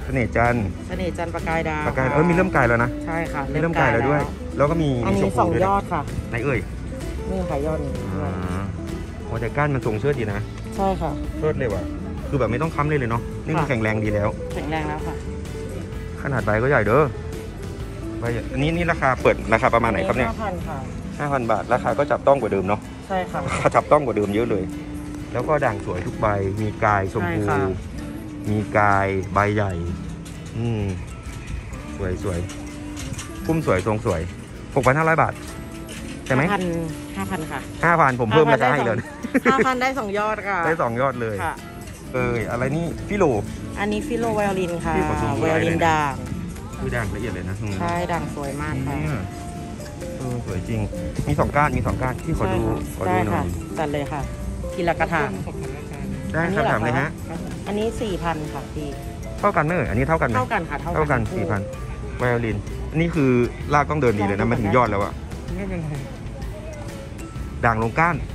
เสน่ห์จันทร์ประกายดาวประกายมีเริ่มกายแล้วนะใช่ค่ะเริ่มกายแล้วด้วยแล้วก็มีอันนี้2ยอดค่ะไหนเอ่ยนี่ค่ะยอดนี้โอ้แต่ก้านมันทรงเชิดดีนะใช่ค่ะเชิดเลยว่ะคือแบบไม่ต้องค้ำเลยเนาะนี่มันแข็งแรงดีแล้วแข็งแรงแล้วค่ะขนาดใบก็ใหญ่เด้อใบอันนี้ราคาเปิดราคาประมาณไหนครับเนี่ย 5,000 ค่ะ 5,000 บาทราคาก็จับต้องกว่าเดิมเนาะใช่ค่ะจับต้องกว่าเดิมเยอะเลยแล้วก็ด่างสวยทุกใบมีกายชมพูมีกายใบใหญ่สวยพุ่มสวยทรงสวย 6,500 บาทใช่ไหม 5,000 ค่ะ 5,000 ผมเพิ่มราคาให้เลย 5,000 ได้2ยอดค่ะได้2ยอดเลยอะไรนี่ฟิโลอันนี้ฟิโลไวโอลินค่ะไวโอลินด่างคือด่างละเอียดเลยนะใช่ด่างสวยมากค่ะสวยจริงมี2ก้านที่ขอดูได้ค่ะจัดเลยค่ะทีละกระถางได้ครับถามเลยฮะอันนี้ 4,000 ค่ะพี่เท่ากันไหมอันนี้เท่ากันไหมเท่ากันค่ะเท่ากัน 4,000 ไวโอลินอันนี้คือรากต้องเดินดีเลยนะมาถึงยอดแล้วอะด่างลงก้าน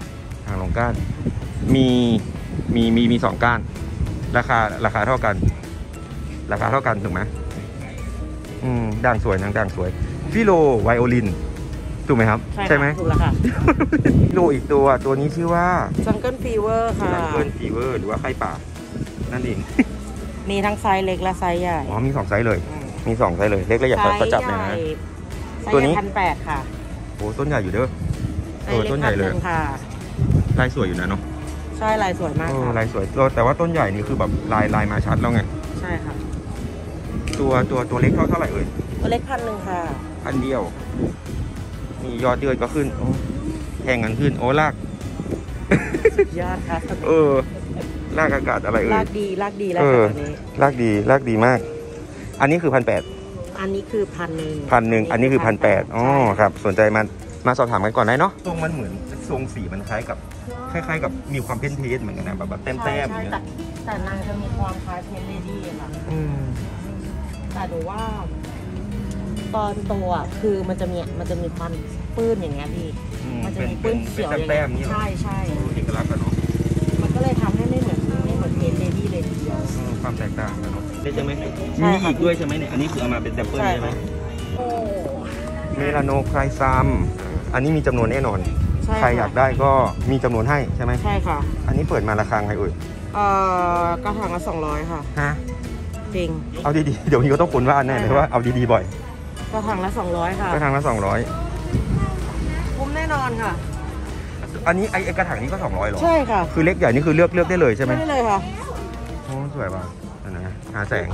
มี2ก้านราคาเท่ากันถูกไหมด่างสวยด่างสวยฟิโลไวโอลินถูกไหมครับใช่ไหมถูกแล้วค่ะฟิโลอีกตัวนี้ชื่อว่าจังเกิลฟีเวอร์ค่ะจังเกิลฟีเวอร์หรือว่าไข้ป่านั่นเองมีทั้งไซส์เล็กและไซส์ใหญ่มี2ไซส์เลยมี2ไซส์เลยเล็กและใหญ่ก็จับเลยนะตัวนี้1,800 ค่ะโอ้ต้นใหญ่อยู่เด้อต้นใหญ่เลยลายสวยอยู่นะเนาะใช่ลายสวยมากค่ะลายสวยแต่ว่าต้นใหญ่นี่คือแบบลายมาชัดแล้วไงใช่ค่ะตัวเล็กเท่าไหร่เอ่ยตัวเล็ก1,000 ค่ะ 1,000 เดียวมียอดเดือนก็ขึ้นแข่งกันขึ้นลากยอดค่ะลากอากาศอะไรลากดีแล้วค่ะนี้ลากดีมากอันนี้คือ 1,800อันนี้คือ 1,000อันนี้คือ1,800ครับสนใจมาสอบถามกันก่อนได้เนาะทรงมันเหมือนทรงสีมันคล้ายกับมีความเพ้นเทสเหมือนกันนะแบบแต้มอย่างเงี้ยแต่นางจะมีความคล้ายเพนเลดี้ค่ะแต่ดูว่าตอนตัวคือมันจะมีความปื้นอย่างเงี้ยพี่มันจะมีปื้นเขียวแต้มนี้ใช่เอกลักษณ์เนาะมันก็เลยทำให้ไม่เหมือนเพนเลดี้เลยทีเดียวความแตกต่างกันเนาะใช่ไหมมีอีกด้วยใช่ไหมเนี่ยอันนี้คือเอามาเป็นแซมเปิลใช่ไหมเมลาโนไครซัมอันนี้มีจำนวนแน่นอนใครอยากได้ก็มีจำนวนให้ใช่ไหมใช่ค่ะอันนี้เปิดมาราคาไงเอ่ยกระถางละ200ค่ะฮะจริงเอาดีๆเดี๋ยวนี้ก็ต้องคนว่าแน่เลยว่าเอาดีๆบ่อยกระถางละ200ค่ะกระถางละ 200คุ้มแน่นอนค่ะอันนี้ไอ้กระถางนี้ก็200หรอใช่ค่ะคือเล็กใหญ่นี่คือเลือกได้เลยใช่ไหมได้เลยค่ะโอ้สวยว่ะนะหาแสง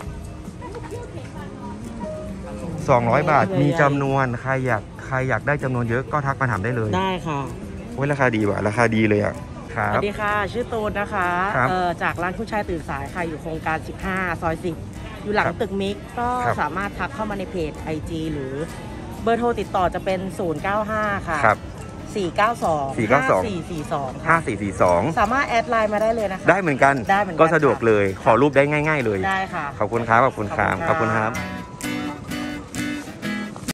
200 บาทมีจำนวนใครอยากได้จำนวนเยอะก็ทักมาถามได้เลยได้ค่ะโอ้ยราคาดีว่ะราคาดีเลยอ่ะสวัสดีค่ะชื่อตูนนะคะจากร้านผู้ชายตื่นสายค่ะอยู่โครงการ15 ซอย 10อยู่หลังตึกมิกก็สามารถทักเข้ามาในเพจ IG หรือเบอร์โทรติดต่อจะเป็น095ค่ะ492 สามารถแอดไลน์มาได้เลยนะคะได้เหมือนกันก็สะดวกเลยขอรูปได้ง่ายๆเลยได้ค่ะขอบคุณครับ